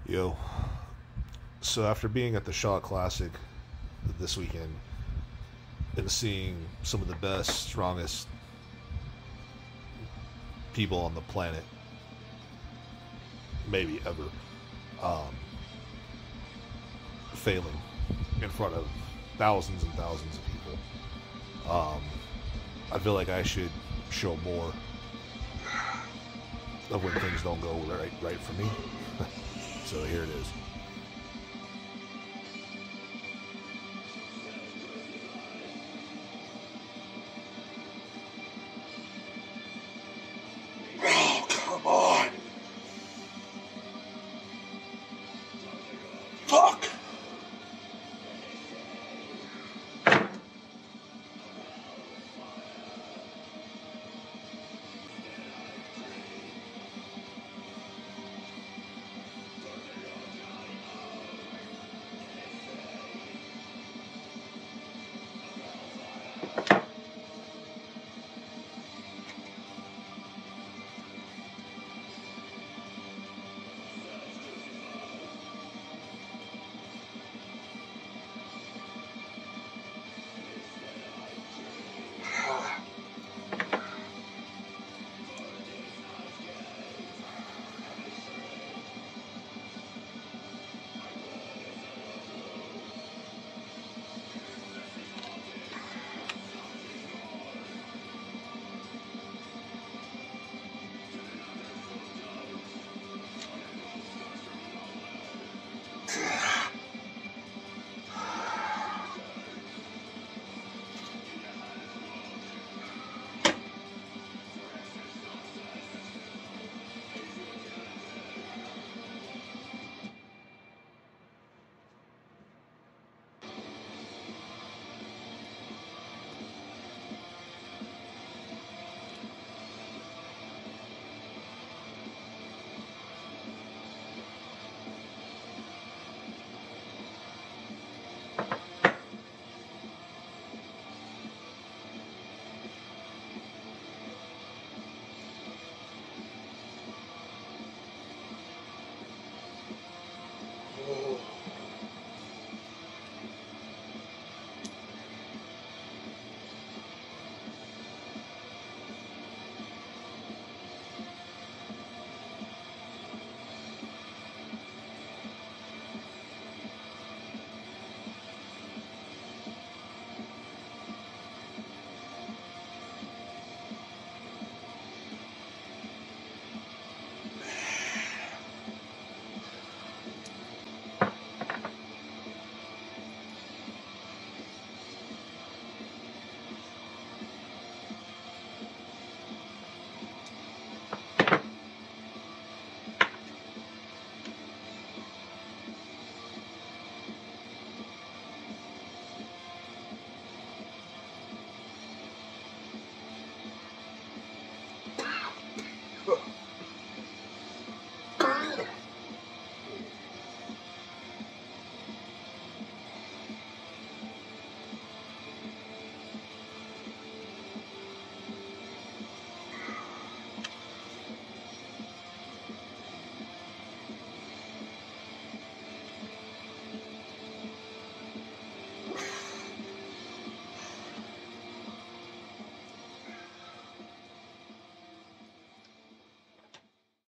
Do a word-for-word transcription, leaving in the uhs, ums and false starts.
Yo, so after being at the Shaw Classic this weekend and seeing some of the best, strongest people on the planet, maybe ever, um, failing in front of thousands and thousands of people, um, I feel like I should show more of when things don't go right, right for me. So here it is.